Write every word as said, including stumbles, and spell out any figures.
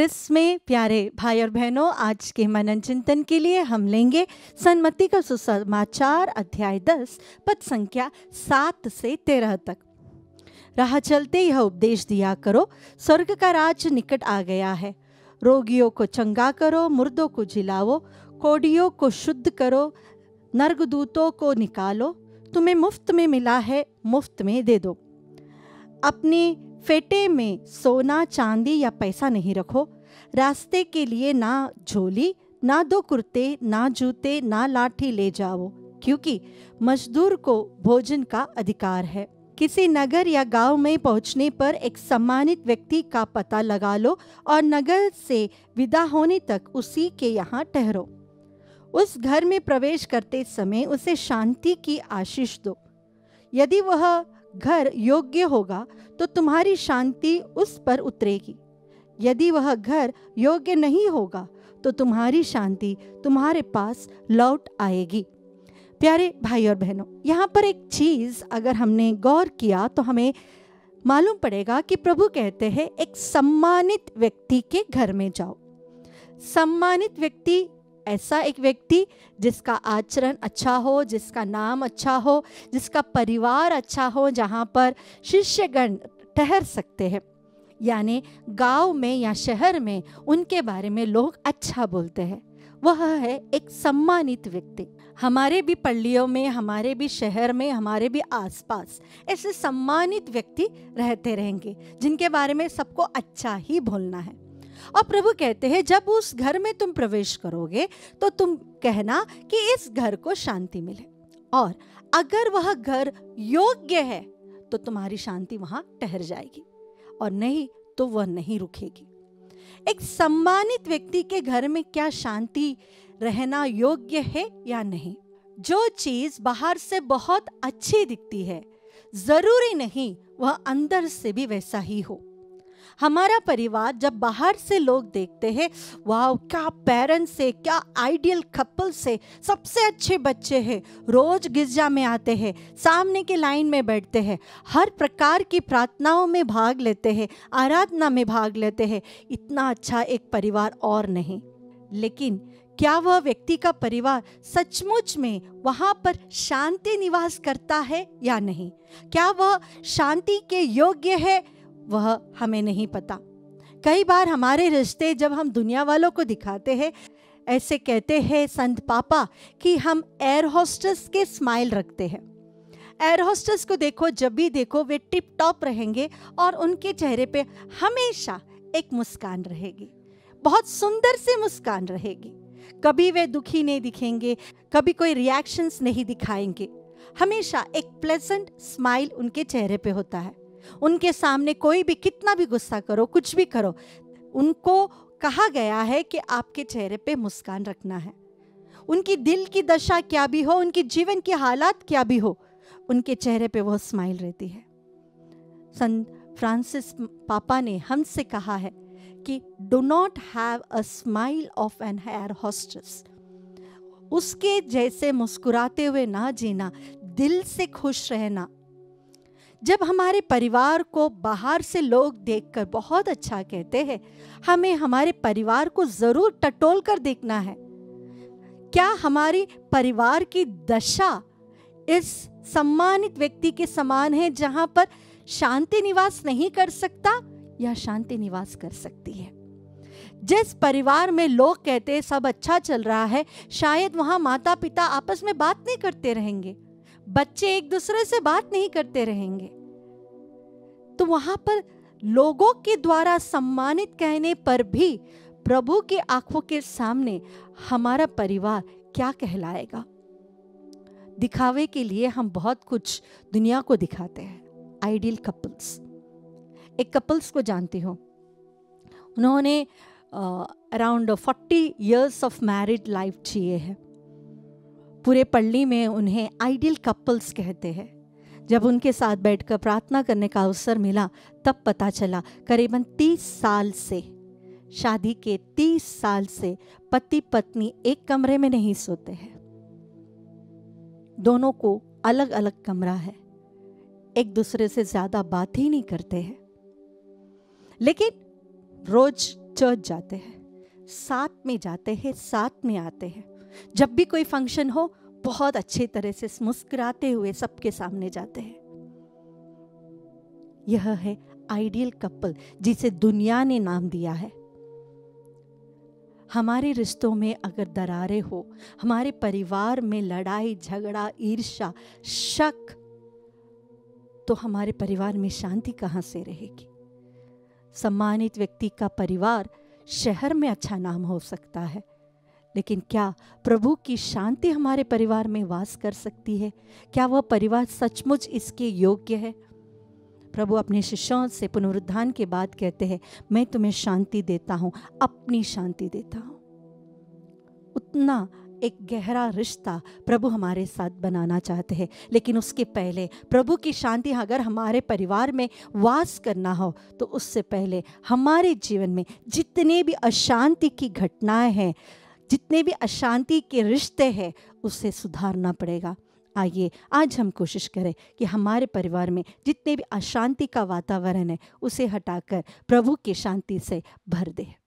ख्रिस्त में प्यारे भाई और बहनों, आज के मनन चिंतन के लिए हम लेंगे सन मत्ती का सुसमाचार अध्याय दस पद संख्या सात से तेरह तक। राह चलते यह उपदेश दिया करो, स्वर्ग का राज निकट आ गया है। रोगियों को चंगा करो, मुर्दों को जिलाओ, कोढ़ियों को शुद्ध करो, नरगदूतों को निकालो। तुम्हें मुफ्त में मिला है, मुफ्त में दे दो। अपनी फेटे में सोना चांदी या पैसा नहीं रखो। रास्ते के लिए ना झोली, ना दो कुर्ते, ना जूते, ना लाठी ले जाओ, क्योंकि मजदूर को भोजन का अधिकार है। किसी नगर या गांव में पहुंचने पर एक सम्मानित व्यक्ति का पता लगा लो और नगर से विदा होने तक उसी के यहाँ ठहरो। उस घर में प्रवेश करते समय उसे शांति की आशीष दो। यदि वह घर योग्य होगा तो तुम्हारी शांति उस पर उतरेगी। यदि वह घर योग्य नहीं होगा तो तुम्हारी शांति तुम्हारे पास लौट आएगी। प्यारे भाई और बहनों, यहाँ पर एक चीज अगर हमने गौर किया तो हमें मालूम पड़ेगा कि प्रभु कहते हैं एक सम्मानित व्यक्ति के घर में जाओ। सम्मानित व्यक्ति ऐसा एक व्यक्ति जिसका आचरण अच्छा हो, जिसका नाम अच्छा हो, जिसका परिवार अच्छा हो, जहाँ पर शिष्यगण ठहर सकते हैं। यानी गांव में या शहर में उनके बारे में लोग अच्छा बोलते हैं, वह है एक सम्मानित व्यक्ति। हमारे भी पल्लियों में, हमारे भी शहर में, हमारे भी आसपास ऐसे सम्मानित व्यक्ति रहते रहेंगे जिनके बारे में सबको अच्छा ही बोलना है। और प्रभु कहते हैं जब उस घर में तुम प्रवेश करोगे तो तुम कहना कि इस घर को शांति मिले, और अगर वह घर योग्य है तो तुम्हारी शांति वहां ठहर जाएगी, और नहीं तो वह नहीं रुकेगी। एक सम्मानित व्यक्ति के घर में क्या शांति रहना योग्य है या नहीं? जो चीज बाहर से बहुत अच्छी दिखती है, जरूरी नहीं वह अंदर से भी वैसा ही हो। हमारा परिवार जब बाहर से लोग देखते हैं, वाह क्या पेरेंट्स से, क्या आइडियल कपल से, सबसे अच्छे बच्चे हैं, रोज गिरजा में आते हैं, सामने के लाइन में बैठते हैं, हर प्रकार की प्रार्थनाओं में भाग लेते हैं, आराधना में भाग लेते हैं, इतना अच्छा एक परिवार और नहीं। लेकिन क्या वह व्यक्ति का परिवार सचमुच में वहां पर शांति निवास करता है या नहीं? क्या वह शांति के योग्य है? वह हमें नहीं पता। कई बार हमारे रिश्ते जब हम दुनिया वालों को दिखाते हैं, ऐसे कहते हैं संत पापा कि हम एयर होस्टेस के स्माइल रखते हैं। एयर होस्टेस को देखो, जब भी देखो वे टिप टॉप रहेंगे और उनके चेहरे पे हमेशा एक मुस्कान रहेगी, बहुत सुंदर सी मुस्कान रहेगी। कभी वे दुखी नहीं दिखेंगे, कभी कोई रिएक्शंस नहीं दिखाएंगे, हमेशा एक प्लेजेंट स्माइल उनके चेहरे पे होता है। उनके सामने कोई भी कितना भी गुस्सा करो, कुछ भी करो, उनको कहा गया है कि आपके चेहरे पे मुस्कान रखना है। उनकी दिल की दशा क्या भी हो, उनकी जीवन की हालात क्या भी हो, उनके चेहरे पे वो स्माइल रहती है। संत फ्रांसिस पापा ने हमसे कहा है कि do not have a smile of an air hostess. उसके जैसे मुस्कुराते हुए ना जीना, दिल से खुश रहना। जब हमारे परिवार को बाहर से लोग देखकर बहुत अच्छा कहते हैं, हमें हमारे परिवार को जरूर टटोल कर देखना है। क्या हमारी परिवार की दशा इस सम्मानित व्यक्ति के समान है, जहां पर शांति निवास नहीं कर सकता या शांति निवास कर सकती है? जिस परिवार में लोग कहते हैं सब अच्छा चल रहा है, शायद वहां माता पिता आपस में बात नहीं करते रहेंगे, बच्चे एक दूसरे से बात नहीं करते रहेंगे, तो वहां पर लोगों के द्वारा सम्मानित कहने पर भी प्रभु की आंखों के सामने हमारा परिवार क्या कहलाएगा? दिखावे के लिए हम बहुत कुछ दुनिया को दिखाते हैं। आइडियल कपल्स, एक कपल्स को जानती हो, उन्होंने around forty years of married life जिए है। पूरे पल्ली में उन्हें आइडियल कपल्स कहते हैं। जब उनके साथ बैठकर प्रार्थना करने का अवसर मिला तब पता चला करीबन तीस साल से, शादी के तीस साल से पति पत्नी एक कमरे में नहीं सोते हैं। दोनों को अलग अलग कमरा है, एक दूसरे से ज्यादा बात ही नहीं करते हैं। लेकिन रोज चर्च जाते हैं, साथ में जाते हैं, साथ में आते हैं। जब भी कोई फंक्शन हो बहुत अच्छे तरह से मुस्कुराते हुए सबके सामने जाते हैं। यह है आइडियल कपल जिसे दुनिया ने नाम दिया है। हमारे रिश्तों में अगर दरारें हो, हमारे परिवार में लड़ाई झगड़ा ईर्ष्या शक, तो हमारे परिवार में शांति कहाँ से रहेगी? सम्मानित व्यक्ति का परिवार शहर में अच्छा नाम हो सकता है, लेकिन क्या प्रभु की शांति हमारे परिवार में वास कर सकती है? क्या वह परिवार सचमुच इसके योग्य है? प्रभु अपने शिष्यों से पुनरुत्थान के बाद कहते हैं, मैं तुम्हें शांति देता हूँ, अपनी शांति देता हूँ। उतना एक गहरा रिश्ता प्रभु हमारे साथ बनाना चाहते हैं, लेकिन उसके पहले प्रभु की शांति अगर हमारे परिवार में वास करना हो तो उससे पहले हमारे जीवन में जितने भी अशांति की घटनाएं हैं, जितने भी अशांति के रिश्ते हैं, उसे सुधारना पड़ेगा। आइए आज हम कोशिश करें कि हमारे परिवार में जितने भी अशांति का वातावरण है उसे हटाकर प्रभु की शांति से भर दें।